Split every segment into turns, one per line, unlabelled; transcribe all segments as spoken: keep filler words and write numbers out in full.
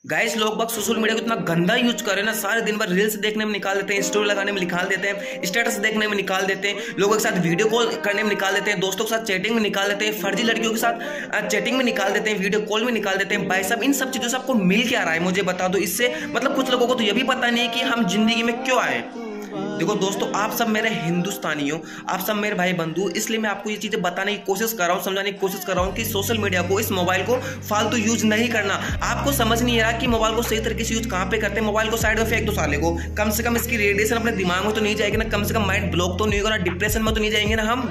Guys, लोग बाग social media को इतना गंदा यूज कर रहे हैं ना, सारे दिन भर रील्स देखने में निकाल देते हैं, स्टोरी लगाने में निकाल देते हैं, स्टेटस देखने में निकाल देते हैं, लोगों के साथ वीडियो कॉल करने में निकाल देते हैं, दोस्तों के साथ चैटिंग में निकाल देते हैं, फर्जी लड़कियों के साथ चैटिंग में निकाल देते हैं, वीडियो कॉल में निकाल देते हैं। भाई साहब, इन सब चीजों से आपको मिल क्या रहा है मुझे बता दो। इससे मतलब कुछ लोगों को तो ये भी पता नहीं है कि हम जिंदगी में क्यों आए। देखो दोस्तों, आप सब मेरे हिंदुस्तानी हो, आप सब मेरे भाई बंधु, इसलिए मैं आपको ये चीजें बताने की कोशिश कर रहा हूँ, समझाने की कोशिश कर रहा हूँ कि सोशल मीडिया को, इस मोबाइल को फालतू यूज नहीं करना। आपको समझ नहीं आ रहा कि मोबाइल को सही तरीके से यूज कहाँ पे करते हैं। मोबाइल को साइड में फेंक दो साले को, कम से कम इसकी रेडिएशन अपने दिमाग में तो नहीं जाएगी ना, कम से कम माइंड ब्लॉक तो नहीं होगा ना, डिप्रेशन में तो नहीं जाएंगे ना हम।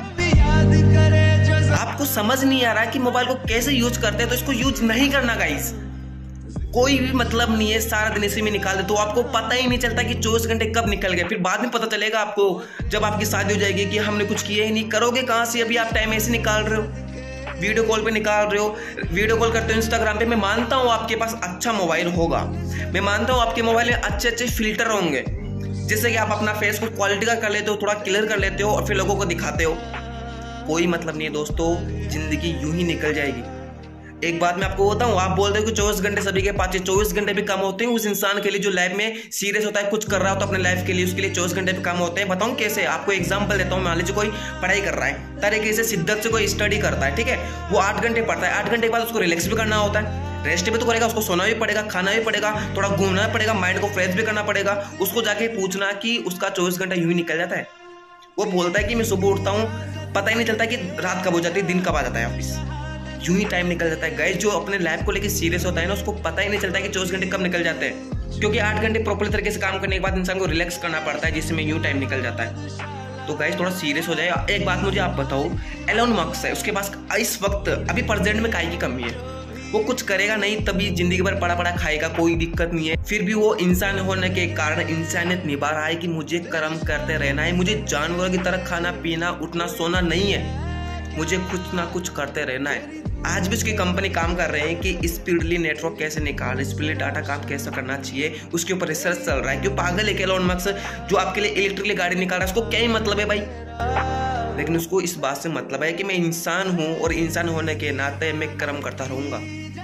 आपको समझ नहीं आ रहा कि मोबाइल को कैसे यूज करते हैं, तो इसको यूज नहीं करना गाइस। कोई भी मतलब नहीं है, सारा दिन इसी में निकाल दे तो आपको पता ही नहीं चलता कि चौबीस घंटे कब निकल गए। फिर बाद में पता चलेगा आपको, जब आपकी शादी हो जाएगी, कि हमने कुछ किया ही नहीं। करोगे कहाँ से? अभी आप टाइम ऐसे निकाल रहे हो, वीडियो कॉल पे निकाल रहे हो, वीडियो कॉल करते हो इंस्टाग्राम पे। मैं मानता हूँ आपके पास अच्छा मोबाइल होगा, मैं मानता हूँ आपके मोबाइल में अच्छे अच्छे फिल्टर होंगे, जिससे कि आप अपना फेस को क्वालिटी का कर लेते हो, थोड़ा क्लियर कर लेते हो और फिर लोगों को दिखाते हो। कोई मतलब नहीं है दोस्तों, जिंदगी यूं ही निकल जाएगी। एक बात मैं आपको बताऊं, आप बोलते हो कि चौबीस घंटे सभी के पास, चौबीस घंटे भी कम होते हैं उस इंसान के लिए जो लाइफ में सीरियस होता है, कुछ कर रहा होता है अपने लाइफ के लिए, उसके लिए चौबीस घंटे भी कम होते हैं। बताऊं कैसे? आपको एग्जांपल देता हूं। मान लीजिए कोई पढ़ाई कर रहा है, तरीके से शिद्दत से कोई स्टडी करता है, ठीक है, वो आठ घंटे पढ़ता है, आठ घंटे के बाद उसको रिलैक्स भी करना होता है, रेस्ट भी तो करेगा, उसको सोना भी पड़ेगा, खाना भी पड़ेगा, थोड़ा घूमना भी पड़ेगा, माइंड को फ्रेश भी करना पड़ेगा। उसको जाके पूछना कि उसका चौबीस घंटा यूं ही निकल जाता है। वो बोलता है कि मैं सुबह उठता हूँ, पता ही नहीं चलता कि रात कब हो जाती है, दिन कब आ जाता है, वापिस यूं ही टाइम निकल जाता है। गाइस, जो अपने लाइफ को लेकर सीरियस होता है ना, उसको पता ही नहीं चलता कि चौबीस घंटे कब निकल जाते हैं, क्योंकि आठ घंटे प्रॉपर तरीके से काम करने के बाद इंसान को रिलैक्स करना पड़ता है, जिसमें यूं टाइम निकल जाता है। तो गाइस, थोड़ा सीरियस हो जाए। एक बात मुझे आप बताओ, एलोन मस्क है, उसके पास इस वक्त अभी प्रेजेंट में काहे की कमी है? वो कुछ करेगा नहीं, तभी जिंदगी भर पड़ा पड़ा खाएगा, कोई दिक्कत नहीं है। फिर भी वो इंसान होने के कारण इंसानियत निभा रहा है कि मुझे कर्म करते रहना है, मुझे जानवरों की तरह खाना पीना उठना सोना नहीं है, मुझे कुछ ना कुछ करते रहना है। आज भी उसकी कंपनी काम कर रहे हैं कि स्पीडली नेटवर्क कैसे निकाल, स्पीडली डाटा काम कैसे करना चाहिए, उसके ऊपर रिसर्च चल रहा है। क्यों पागल है एलोन मस्क जो आपके लिए इलेक्ट्रिकली गाड़ी निकाल रहा है? उसको क्या ही मतलब है भाई? लेकिन उसको इस बात से मतलब है कि मैं इंसान हूं और इंसान होने के नाते मैं कर्म करता रहूंगा।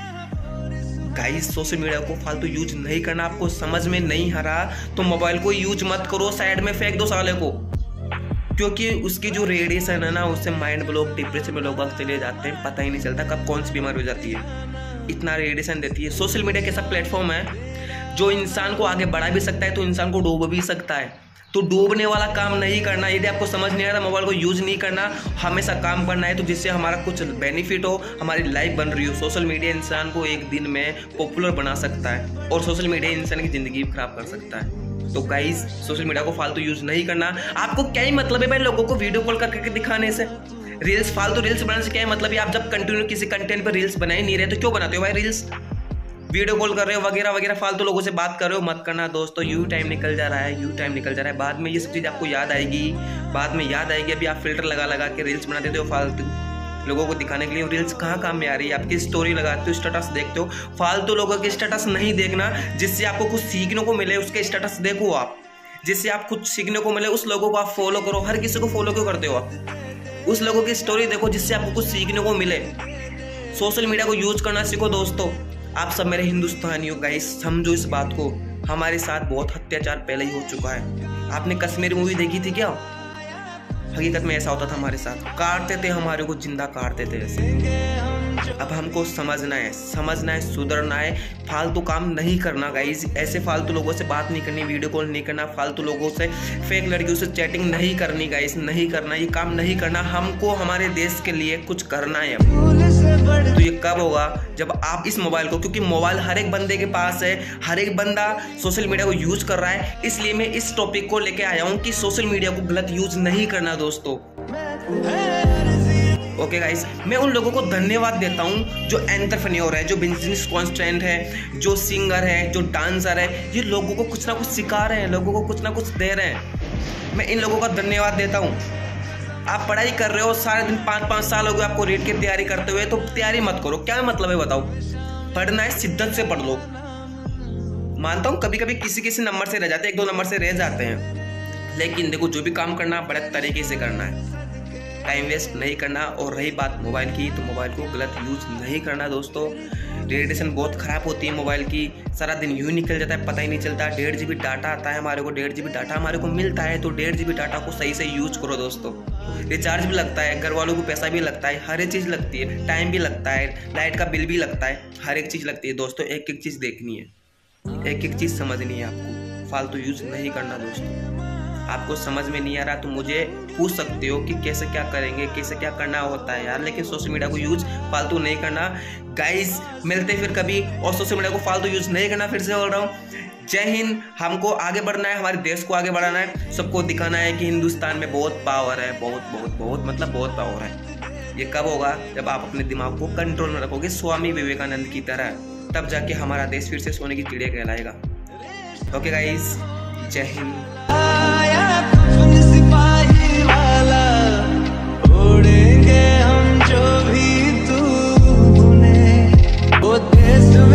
गाइस, सोशल मीडिया को फालतू यूज नहीं करना। आपको समझ में नहीं आ रहा तो मोबाइल को यूज मत करो, साइड में फेंक दो साले को, क्योंकि उसकी जो रेडिएशन है ना, उससे माइंड ब्लॉक, डिप्रेशन में लोग वक्त चले जाते हैं, पता ही नहीं चलता कब कौन सी बीमारी हो जाती है, इतना रेडिएशन देती है। सोशल मीडिया कैसा प्लेटफॉर्म है जो इंसान को आगे बढ़ा भी सकता है तो इंसान को डूब भी सकता है। तो डूबने वाला काम नहीं करना। यदि आपको समझ नहीं आ रहा मोबाइल को यूज नहीं करना, हमेशा काम करना है तो जिससे हमारा कुछ बेनिफिट हो, हमारी लाइफ बन रही हो। सोशल मीडिया इंसान को एक दिन में पॉपुलर बना सकता है और सोशल मीडिया इंसान की जिंदगी भी खराब कर सकता है। तो गाइस, सोशल मीडिया को फालतू यूज नहीं करना। आपको क्या ही मतलब है भाई लोगों को वीडियो कॉल करके दिखाने से, रील्स फालतू रील्स बनाने से क्या ही मतलब है? आप जब कंटिन्यू किसी कंटेंट पर रील्स बना ही नहीं रहे तो क्यों बनाते हो भाई रील्स? वीडियो कॉल कर रहे हो वगैरह वगैरह, फालतू लोगों से बात कर रहे हो, मत करना दोस्तों। यू टाइम निकल जा रहा है, यू टाइम निकल जा रहा है। बाद में ये सब चीज़ आपको याद आएगी, बाद में याद आएगी। अभी आप फिल्टर लगा लगा के रील्स बना देते हो फालतू लोगों को दिखाने के लिए। रील्स कहाँ काम में आ रही है? आपकी स्टोरी लगाते हो, स्टेटस देखते हो। फालतू लोगों के स्टेटस नहीं देखना, जिससे आपको कुछ सीखने को मिले उसके स्टेटस देखो आप, जिससे आप कुछ सीखने को मिले उस लोगों को आप फॉलो करो। हर किसी को फॉलो क्यों करते हो आप? उस लोगों की स्टोरी देखो जिससे आपको कुछ सीखने को मिले। सोशल मीडिया को यूज करना सीखो दोस्तों। आप सब मेरे हिंदुस्तानी हो गाइस, समझो इस बात को। हमारे साथ बहुत अत्याचार पहले ही हो चुका है। आपने कश्मीर मूवी देखी थी क्या? हकीकत में ऐसा होता था हमारे साथ, काटते थे हमारे को, जिंदा काटते थे ऐसे। अब हमको समझना है, समझना है, सुधरना है, फालतू काम नहीं करना गाइस। ऐसे फालतू लोगों से बात नहीं करनी, वीडियो कॉल नहीं करना, फालतू लोगों से, फेक लड़कियों से चैटिंग नहीं करनी गाइस, नहीं करना, ये काम नहीं करना। हमको हमारे देश के लिए कुछ करना है। तो ये कब होगा? जब आप इस मोबाइल को, क्योंकि मोबाइल हर एक बंदे के पास है, हर एक बंदा सोशल मीडिया को यूज कर रहा है, इसलिए मैं इस टॉपिक को लेके आया हूँ कि सोशल मीडिया को गलत यूज नहीं करना दोस्तों। ओके गाइस, मैं उन लोगों को धन्यवाद देता हूँ जो एंटरप्रेन्योर है, जो बिजनेस कॉन्स्टेंट है, जो सिंगर है, जो डांसर है, ये लोगों को कुछ ना कुछ सिखा रहे हैं, लोगों को कुछ ना कुछ दे रहे हैं। मैं इन लोगों का धन्यवाद देता हूँ। आप पढ़ाई कर रहे हो, सारे दिन पाँच पाँच साल हो गए आपको रीट की तैयारी करते हुए, तो तैयारी मत करो। क्या मतलब है बताओ? पढ़ना है, शिद्दत से पढ़ लो। मानता हूँ कभी कभी किसी किसी नंबर से रह जाते हैं, एक दो नंबर से रह जाते हैं, लेकिन देखो जो भी काम करना बड़े तरीके से करना है, टाइम वेस्ट नहीं करना। और रही बात मोबाइल की, तो मोबाइल को गलत यूज नहीं करना दोस्तों। रेडिएशन बहुत ख़राब होती है मोबाइल की, सारा दिन यूँ निकल जाता है, पता ही नहीं चलता। डेढ़ जी बी डाटा आता है हमारे को, डेढ़ जी बी डाटा हमारे को मिलता है, तो डेढ़ जी बी डाटा को सही से यूज करो दोस्तों। रिचार्ज भी लगता है, घर वालों को पैसा भी लगता है, हर एक चीज़ लगती है, टाइम भी लगता है, लाइट का बिल भी लगता है, हर एक चीज़ लगती है दोस्तों। एक एक चीज़ देखनी है, एक एक चीज़ समझनी है आपको, फालतू यूज़ नहीं करना दोस्तों। आपको समझ में नहीं आ रहा तो मुझे पूछ सकते हो कि कैसे क्या करेंगे, कैसे क्या करना होता है यार, लेकिन सोशल मीडिया को यूज फालतू नहीं करना गाइस। मिलते फिर कभी, और सोशल मीडिया को फालतू यूज नहीं करना, फिर से बोल रहा हूँ। जय हिंद। हमको आगे बढ़ना है, हमारे देश को आगे बढ़ाना है, सबको दिखाना है कि हिंदुस्तान में बहुत पावर है, बहुत बहुत बहुत मतलब बहुत पावर है। ये कब होगा? जब आप अपने दिमाग को कंट्रोल में रखोगे स्वामी विवेकानंद की तरह, तब जाके हमारा देश फिर से सोने की चिड़िया कहलाएगा। ओके गाइस, जय हिंद।
उड़ेंगे हम जो भी तू बुने, वो देश